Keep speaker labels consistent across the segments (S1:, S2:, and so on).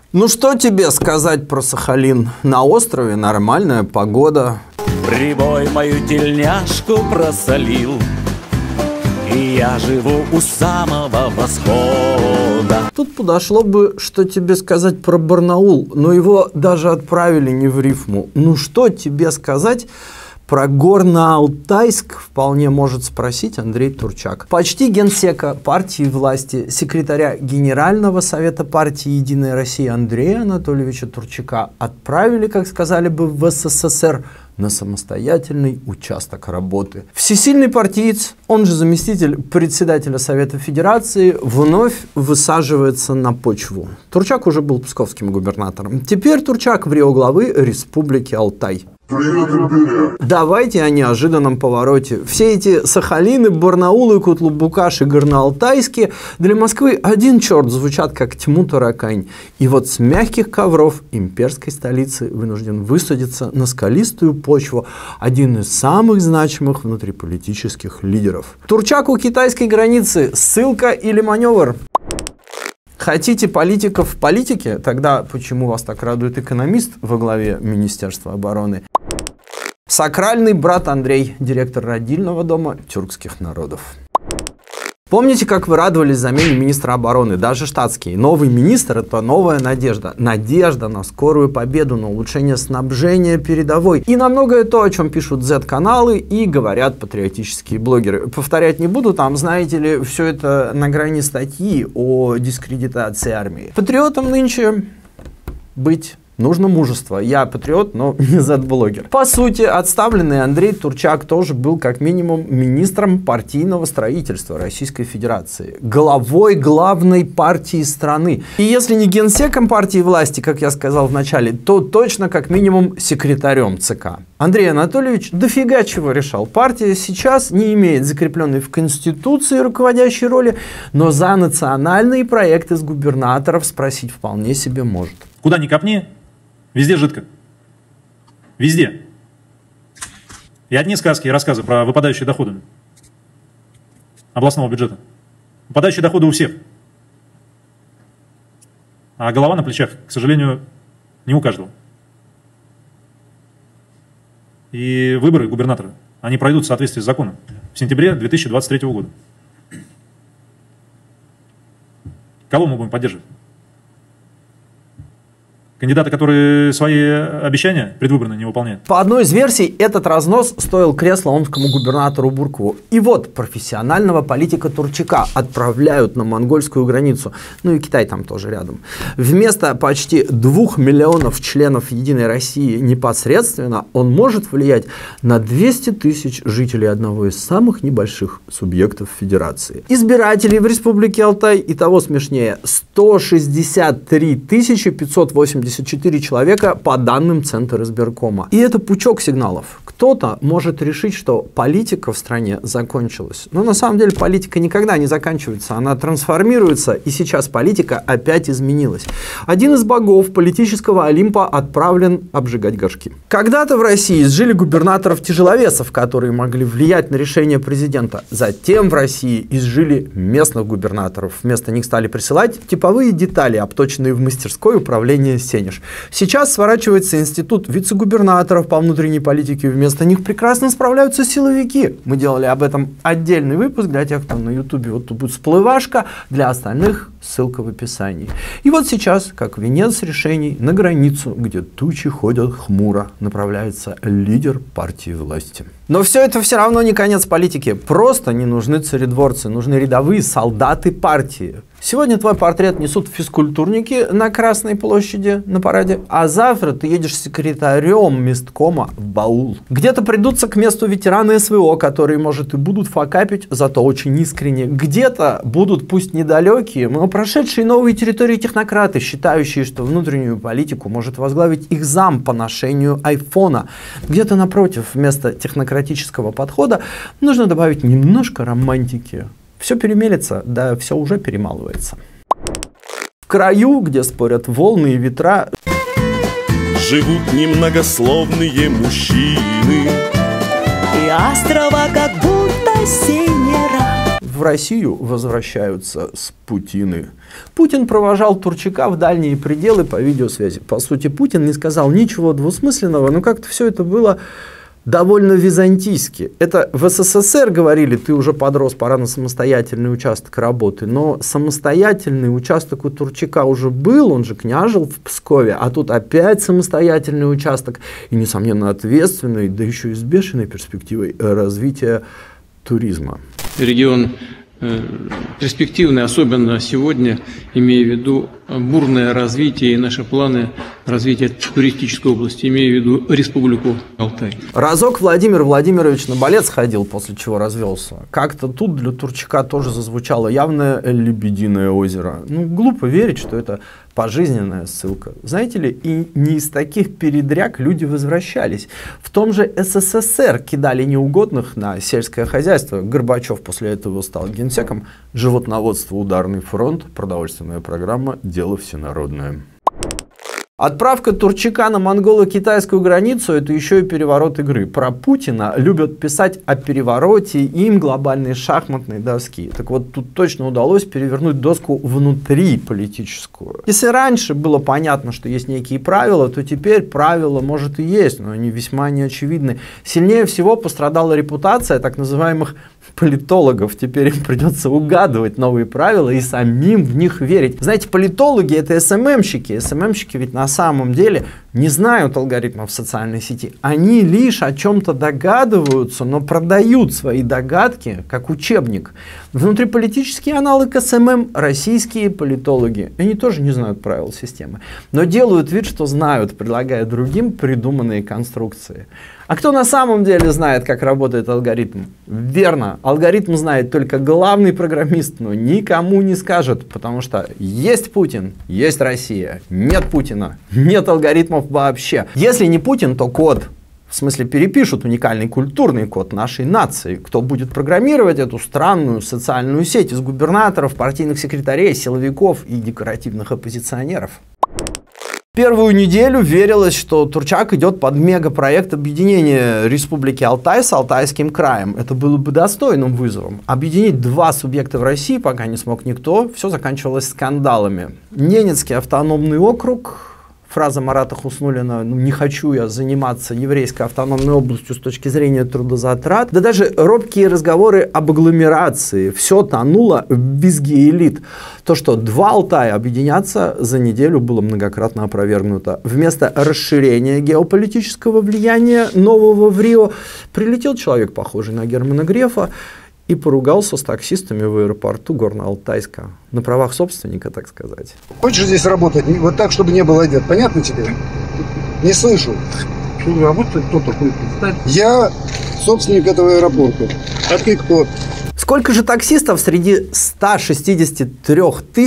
S1: Ну что тебе сказать про Сахалин? На острове нормальная погода.
S2: Прибой мою тельняшку просолил, и я живу у самого восхода.
S1: Тут подошло бы, что тебе сказать про Барнаул, но его даже отправили не в рифму. Ну что тебе сказать про Горно-Алтайск, вполне может спросить Андрей Турчак. Почти генсека партии власти, секретаря Генерального совета партии «Единая Россия» Андрея Анатольевича Турчака отправили, как сказали бы в СССР, на самостоятельный участок работы. Всесильный партиец, он же заместитель председателя Совета Федерации, вновь высаживается на почву. Турчак уже был псковским губернатором. Теперь Турчак в рио главы Республики Алтай. Давайте о неожиданном повороте. Все эти Сахалины, Барнаулы, Кутлу-Букаш и Горно-Алтайске для Москвы один черт звучат как тьму таракань. И вот с мягких ковров имперской столицы вынужден высадиться на скалистую почву один из самых значимых внутриполитических лидеров. Турчак у китайской границы. Ссылка или маневр? Хотите политиков в политике? Тогда почему вас так радует экономист во главе Министерства обороны? Сакральный брат Андрей, директор родильного дома тюркских народов. Помните, как вы радовались замене министра обороны, даже штатский? Новый министр – это новая надежда. Надежда на скорую победу, на улучшение снабжения передовой. И на многое то, о чем пишут Z-каналы и говорят патриотические блогеры. Повторять не буду, там, знаете ли, все это на грани статьи о дискредитации армии. Патриотом нынче быть нужно мужество. Я патриот, но не Z-блогер. По сути, отставленный Андрей Турчак тоже был как минимум министром партийного строительства Российской Федерации. Главой главной партии страны. И если не генсеком партии власти, как я сказал в начале, то точно как минимум секретарем ЦК. Андрей Анатольевич дофига чего решал. Партия сейчас не имеет закрепленной в Конституции руководящей роли, но за национальные проекты с губернаторов спросить вполне себе может.
S3: Куда ни копни, везде жидко. Везде. И одни сказки и рассказы про выпадающие доходы областного бюджета. Выпадающие доходы у всех. А голова на плечах, к сожалению, не у каждого. И выборы губернатора, они пройдут в соответствии с законом в сентябре 2023 года. Кого мы будем поддерживать? Кандидаты, которые свои обещания предвыборно не выполняют.
S1: По одной из версий, этот разнос стоил кресла омскому губернатору Буркову. И вот профессионального политика Турчака отправляют на монгольскую границу. Ну и Китай там тоже рядом. Вместо почти 2 миллионов членов Единой России непосредственно он может влиять на 200 тысяч жителей одного из самых небольших субъектов Федерации. Избирателей в Республике Алтай, и того смешнее, 163 584 человека по данным Центра избиркома. И это пучок сигналов. Кто-то может решить, что политика в стране закончилась. Но на самом деле политика никогда не заканчивается. Она трансформируется, и сейчас политика опять изменилась. Один из богов политического Олимпа отправлен обжигать горшки. Когда-то в России изжили губернаторов-тяжеловесов, которые могли влиять на решение президента. Затем в России изжили местных губернаторов. Вместо них стали присылать типовые детали, обточенные в мастерской управления Сенеж. Сейчас сворачивается институт вице-губернаторов по внутренней политике. Вместо них прекрасно справляются силовики. Мы делали об этом отдельный выпуск для тех, кто на ютубе. Вот тут будет всплывашка, для остальных ссылка в описании. И вот сейчас, как венец решений, на границу, где тучи ходят хмуро, направляется лидер партии власти. Но все это все равно не конец политики. Просто не нужны царедворцы, нужны рядовые солдаты партии. Сегодня твой портрет несут физкультурники на Красной площади на параде, а завтра ты едешь секретарем месткома в Баул. Где-то придутся к месту ветераны СВО, которые, может, и будут факапить, зато очень искренне. Где-то будут, пусть недалекие, но прошедшие новые территории технократы, считающие, что внутреннюю политику может возглавить их зам по ношению айфона. Где-то напротив, вместо технократического подхода нужно добавить немножко романтики. Все перемелется, да все уже перемалывается. В краю, где спорят волны и ветра,
S4: живут немногословные мужчины.
S2: И острова как будто синера.
S1: в Россию возвращаются с Путины. Путин провожал Турчака в дальние пределы по видеосвязи. По сути, Путин не сказал ничего двусмысленного, но как-то все это было довольно византийски. Это в СССР говорили: ты уже подрос, пора на самостоятельный участок работы. Но самостоятельный участок у Турчака уже был, он же княжил в Пскове, а тут опять самостоятельный участок и, несомненно, ответственный, да еще и с бешеной перспективой развития туризма.
S5: Регион перспективный, особенно сегодня, имея в виду бурное развитие и наши планы развития туристической области, имея в виду Республику Алтай.
S1: Разок Владимир Владимирович на балет сходил, после чего развелся. Как-то тут для Турчака тоже зазвучало явное «Лебединое озеро». Ну, глупо верить, что это пожизненная ссылка. Знаете ли, и не из таких передряг люди возвращались. В том же СССР кидали неугодных на сельское хозяйство. Горбачев после этого стал генсеком. Животноводство, ударный фронт, продовольственная программа, дело всенародное. Отправка Турчака на монголо-китайскую границу – это еще и переворот игры. Про Путина любят писать о перевороте им глобальной шахматной доски. Так вот, тут точно удалось перевернуть доску внутри политическую. Если раньше было понятно, что есть некие правила, то теперь правила, может, и есть, но они весьма неочевидны. Сильнее всего пострадала репутация так называемых политологов. Теперь им придется угадывать новые правила и самим в них верить. Знаете, политологи — это СММщики. СММщики ведь на самом деле не знают алгоритмов социальной сети. Они лишь о чем-то догадываются, но продают свои догадки как учебник. Внутриполитический аналог СММ — российские политологи. Они тоже не знают правил системы, но делают вид, что знают, предлагая другим придуманные конструкции. А кто на самом деле знает, как работает алгоритм? Верно, алгоритм знает только главный программист, но никому не скажет, потому что есть Путин, есть Россия, нет Путина, нет алгоритмов вообще. Если не Путин, то код. В смысле, перепишут уникальный культурный код нашей нации. Кто будет программировать эту странную социальную сеть из губернаторов, партийных секретарей, силовиков и декоративных оппозиционеров? Первую неделю верилось, что Турчак идет под мегапроект объединения Республики Алтай с Алтайским краем. Это было бы достойным вызовом. Объединить два субъекта в России пока не смог никто. Все заканчивалось скандалами. Ненецкий автономный округ. Фраза Марата Хуснуллина: «Не хочу я заниматься еврейской автономной областью с точки зрения трудозатрат». Да даже робкие разговоры об агломерации. Все тонуло в визге элит. То, что два Алтая объединятся, за неделю было многократно опровергнуто. Вместо расширения геополитического влияния нового в Рио прилетел человек, похожий на Германа Грефа, и поругался с таксистами в аэропорту Горно-Алтайска. На правах собственника, так сказать.
S6: Хочешь здесь работать вот так, чтобы не было обед? Понятно тебе? Не слышу.
S7: Что работает, кто такой?
S6: Я собственник этого аэропорта. А ты кто?
S1: Сколько же таксистов среди 163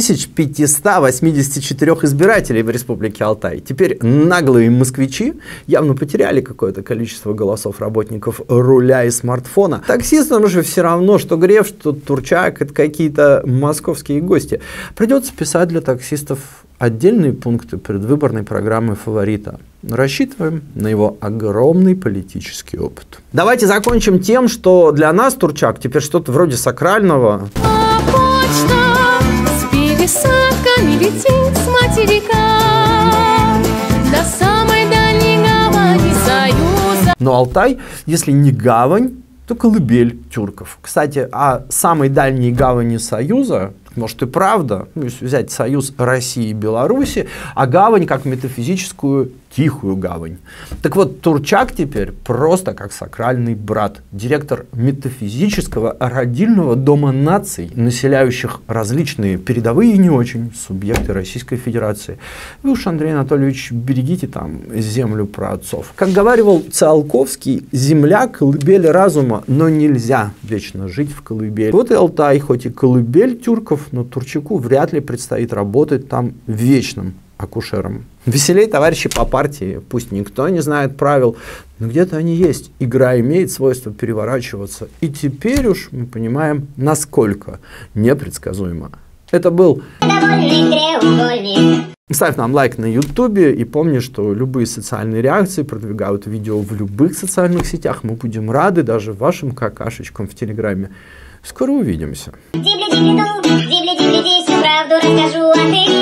S1: 584 избирателей в Республике Алтай? Теперь наглые москвичи явно потеряли какое-то количество голосов работников руля и смартфона. Таксистам же все равно, что Греф, что Турчак — это какие-то московские гости. Придется писать для таксистов отдельные пункты предвыборной программы фаворита. Рассчитываем на его огромный политический опыт. Давайте закончим тем, что для нас Турчак теперь что-то вроде сакрального.
S8: А почта с пересадками летит с материка до самой дальней гавани Союза.
S1: Но Алтай, если не гавань, то колыбель тюрков. Кстати, о самой дальней гавани Союза, может и правда, если взять союз России и Беларуси, а гавань как метафизическую тихую гавань. Так вот, Турчак теперь просто как сакральный брат, директор метафизического родильного дома наций, населяющих различные передовые и не очень субъекты Российской Федерации. Вы уж, Андрей Анатольевич, берегите там землю праотцов. Как говаривал Циолковский, земля — колыбель разума, но нельзя вечно жить в колыбели. Вот и Алтай, хоть и колыбель тюрков, но Турчаку вряд ли предстоит работать там вечным акушером. Веселей, товарищи по партии, пусть никто не знает правил, но где-то они есть. Игра имеет свойство переворачиваться. И теперь уж мы понимаем, насколько непредсказуемо. Это был Ставь нам лайк на ютубе и помни, что любые социальные реакции продвигают видео в любых социальных сетях. Мы будем рады даже вашим какашечкам в телеграме. Скоро увидимся.
S9: Дибли-дибли-ду, дибли-дибли-ди, всю правду расскажу, а ты